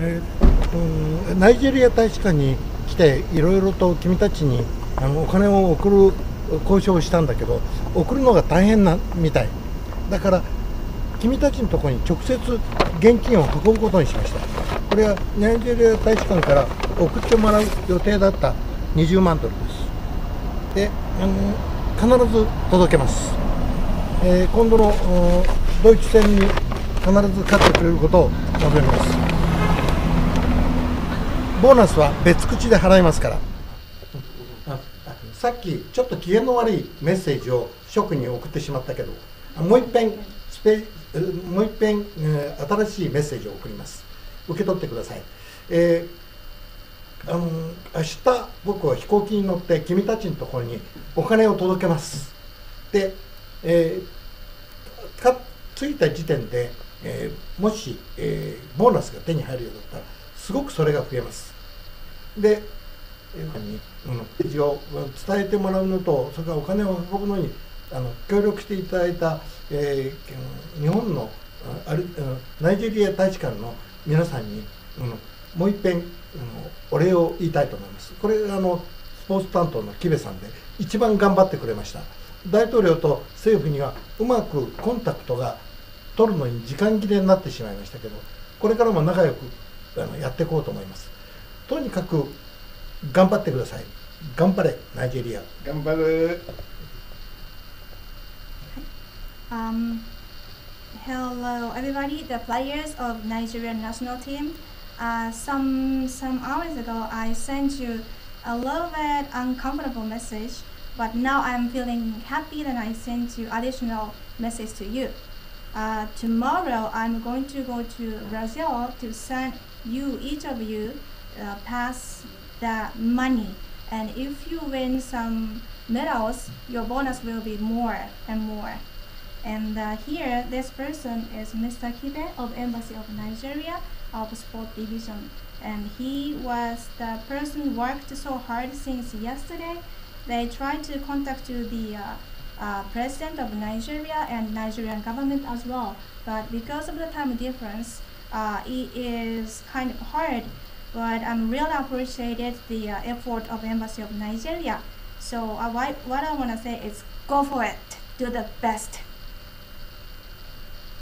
ナイジェリア大使館に来ていろいろと君たちにお金を送る交渉をしたんだけど、送るのが大変なみたいだから、君たちのところに直接現金を運ぶことにしました。これはナイジェリア大使館から送ってもらう予定だった20万ドルです。で、必ず届けます。今度のドイツ戦に必ず勝ってくれることを望みます。ボーナスは別口で払いますから。さっきちょっと機嫌の悪いメッセージを諸君に送ってしまったけど、もう一遍新しいメッセージを送ります。受け取ってください。明日僕は飛行機に乗って君たちのところにお金を届けます。で、着いた時点で、もし、ボーナスが手に入るようだったらすごくそれが増えます。で、メッセージを伝えてもらうのと、それからお金を運ぶのに協力していただいた、日本のナイジェリア大使館の皆さんにもう一遍お礼を言いたいと思います。これスポーツ担当の木部さんで一番頑張ってくれました。大統領と政府にはうまくコンタクトが取るのに時間切れになってしまいましたけど、これからも仲良くやっていこうと思います。とにかく頑張ってください。頑張れナイジェリア。 頑張る。 Hello everybody, the players of Nigerian national team. Some hours ago I sent you a little bit uncomfortable message, but now I'm feeling happy that I sent you additional message to you. Tomorrow I'm going to go to Brazil to send you, each of you, pass the money, and if you win some medals, your bonus will be more and more. And here, this person is Mr. Kibe of Embassy of Nigeria of Sport Division, and he was the person who worked so hard since yesterday. They tried to contact to the president of Nigeria and Nigerian government as well, but because of the time difference, it is kind of hard. But I'm really appreciated the effort of Embassy of Nigeria. So what I want to say is go for it, do the best.